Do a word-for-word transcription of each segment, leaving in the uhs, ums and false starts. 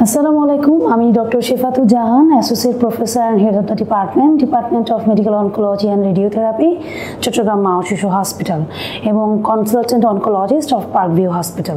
আসসালামু আলাইকুম, আমি doctor Shefatul Jahan, associate professor and head of the department department of medical oncology and radiotherapy, Chittagong মা ও শিশু হসপিটাল এবং consultant oncologist of Parkview hospital.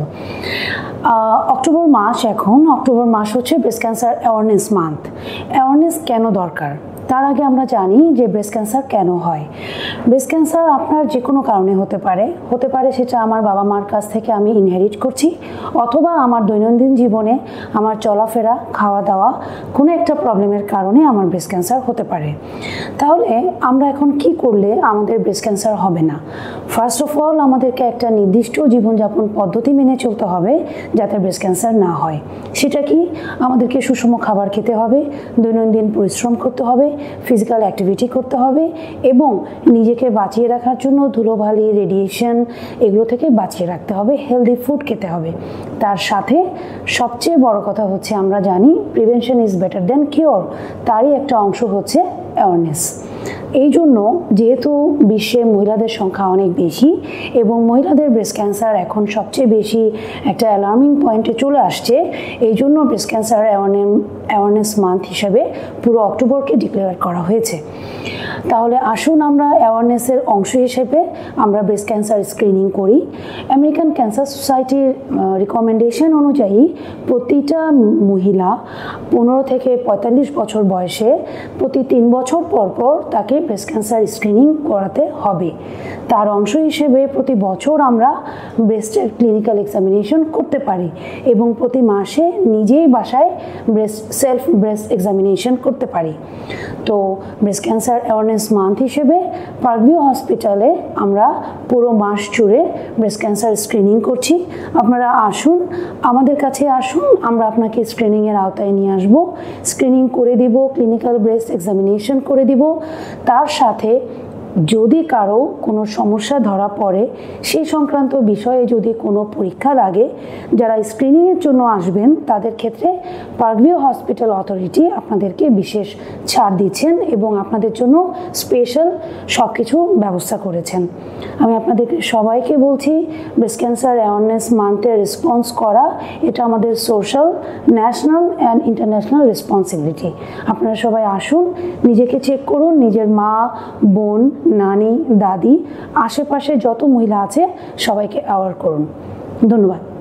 October মাস এখন অক্টোবর মাস হচ্ছে breast cancer awareness month. Awareness কেন দরকার তার আগে আমরা জানি যে ব্রেস্ট ক্যান্সার কেন হয়। ব্রেস্ট ক্যান্সার আপনার যে কোনো কারণে হতে পারে হতে পারে সেটা আমার বাবা মার কাছ থেকে আমি ইনহেরিট করছি, অথবা আমার দৈনন্দিন জীবনে আমার চলাফেরা, খাওয়া দাওয়া কোনো একটা প্রবলেমের কারণে আমার ব্রেস্ট ক্যান্সার হতে পারে। তাহলে আমরা এখন কি করলে আমাদের ব্রেস্ট ক্যান্সার হবে না? ফার্স্ট অফ অল, আমাদেরকে একটা নির্দিষ্ট জীবনযাপন পদ্ধতি মেনে চলতে হবে যাতে ব্রেস্ট ক্যান্সার না হয়। সেটা কি? আমাদেরকে সুষম খাবার খেতে হবে, দৈনন্দিন পরিশ্রম করতে হবে, ফিজিক্যাল অ্যাক্টিভিটি করতে হবে এবং নিজেকে বাঁচিয়ে রাখার জন্য ধুলোবালি, রেডিয়েশন এগুলো থেকে বাঁচিয়ে রাখতে হবে, হেলদি ফুড খেতে হবে। তার সাথে সবচেয়ে বড় কথা হচ্ছে, আমরা জানি prevention is better than cure, তারই একটা অংশ হচ্ছে অ্যাওয়ারনেস। এই জন্য যেহেতু বিশ্বে মহিলাদের সংখ্যা অনেক বেশি এবং মহিলাদের ব্রেস্ট ক্যান্সার এখন সবচেয়ে বেশি একটা অ্যালার্মিং পয়েন্টে চলে আসছে, এই জন্য breast cancer awareness awareness month হিসেবে পুরো অক্টোবরকে ডিক্লেয়ার করা হয়েছে। তাহলে আসুন আমরা অ্যাওয়ারনেসের অংশ হিসেবে আমরা ব্রেস্ট ক্যান্সার স্ক্রিনিং করি। আমেরিকান ক্যান্সার সোসাইটির রিকমেন্ডেশন অনুযায়ী প্রতিটা মহিলা পনেরো থেকে পঁয়তাল্লিশ বছর বয়সে প্রতি তিন বছর পর পর তাকে ব্রেস্ট ক্যান্সার স্ক্রিনিং করাতে হবে। তার অংশ হিসেবে প্রতি বছর আমরা ব্রেস্টের ক্লিনিক্যাল এক্সামিনেশন করতে পারি এবং প্রতি মাসে নিজেই বাসায় ব্রেস্ট সেলফ ব্রেস্ট এক্সামিনেশন করতে পারি। তো ব্রেস্ট ক্যান্সার অ্যাওয়ারনেস মান্থ হিসেবে পার্কভিউ হসপিটালে আমরা পুরো মাস জুড়ে ব্রেস্ট ক্যান্সার স্ক্রিনিং করছি। আপনারা আসুন, আমাদের কাছে আসুন, আমরা আপনাকে স্ক্রিনিংয়ের আওতায় নিয়ে আসবো, স্ক্রিনিং করে দিব, ক্লিনিক্যাল ব্রেস্ট এক্সামিনেশন করে দিব। তার সাথে যদি কারো কোনো সমস্যা ধরা পড়ে, সেই সংক্রান্ত বিষয়ে যদি কোনো পরীক্ষা লাগে, যারা স্ক্রিনিংয়ের জন্য আসবেন তাদের ক্ষেত্রে পার্কভিউ হসপিটাল অথরিটি আপনাদেরকে বিশেষ ছাড় দিচ্ছেন এবং আপনাদের জন্য স্পেশাল সব কিছু ব্যবস্থা করেছেন। আমি আপনাদের সবাইকে বলছি, ব্রেস্ট ক্যান্সার অ্যাওয়ারনেস মান্থে রেসপন্স করা এটা আমাদের social, national and international responsibility. আপনারা সবাই আসুন, নিজেকে চেক করুন, নিজের মা, বোন, নানি, দাদি, আশেপাশে যত মহিলা আছে সবাইকে অ্যাওয়ার করুন। ধন্যবাদ।